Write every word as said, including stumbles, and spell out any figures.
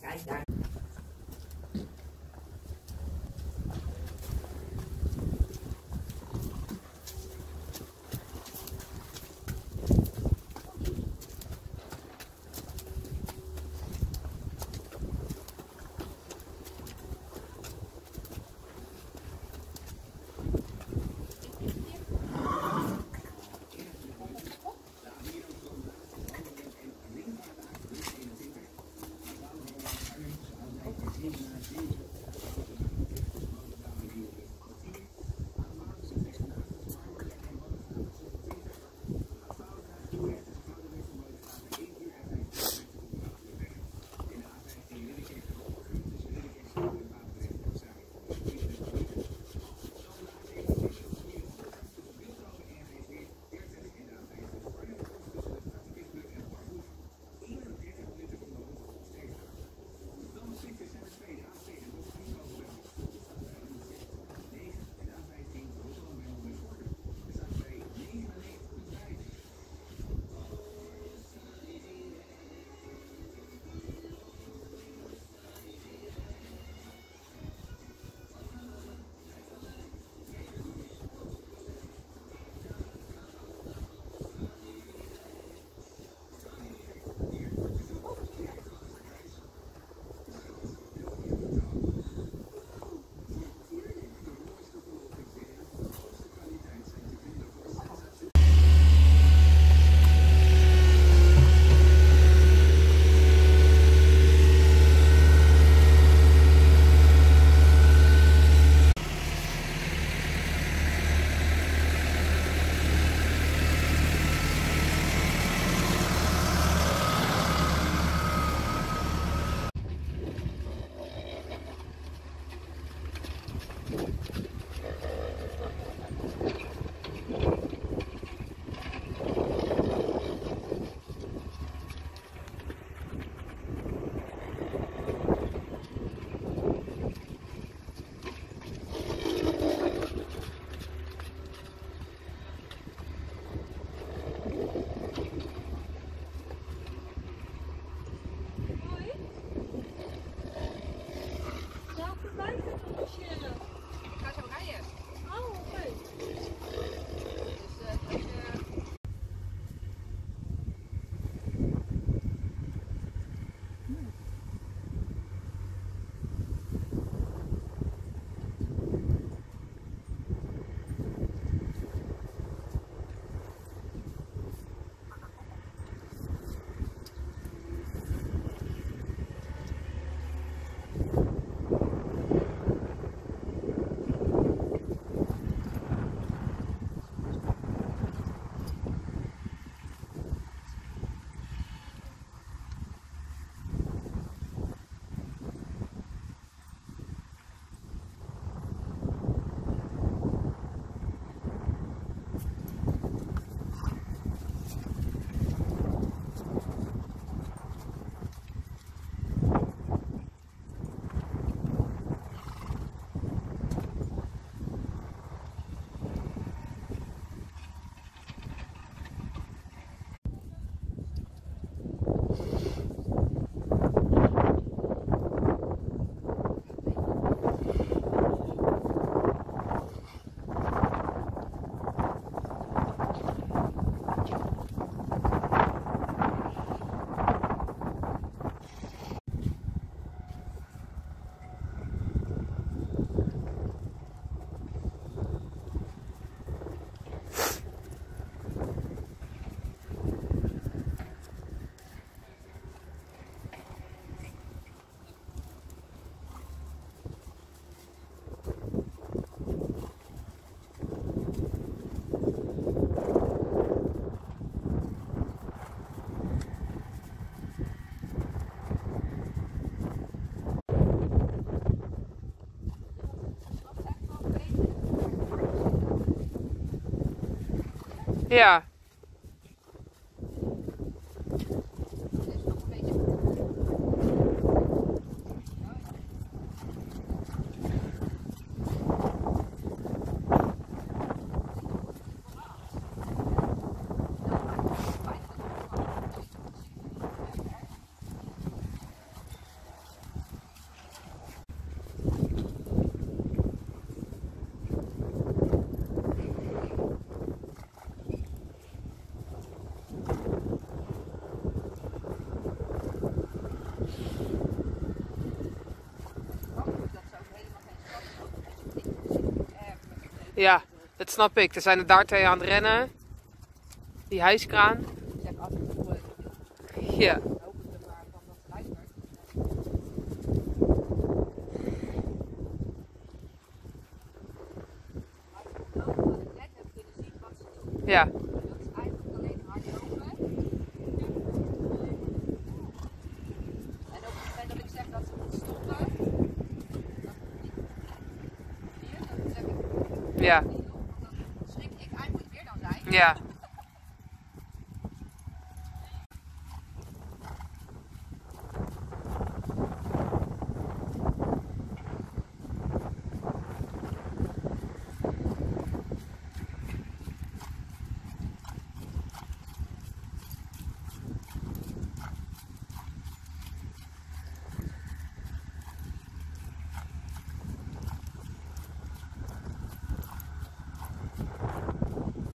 Kijk daar. Ja. Ja, dat snap ik. Er zijn er daar twee aan het rennen. Die hijskraan. Zeg af en toe. Ja. Hoop ik er maar van dat gelijk werkt. Maar ik vond ook dat ik net heb kunnen zien wat ze doen. Ja. Dat is eigenlijk alleen hardlopen. En op het moment dat ik zeg dat ze moet stoppen, dat zie je, dan zeg ik Ja. niet op, want dan schrik ik eigenlijk weer dan zij. Ja.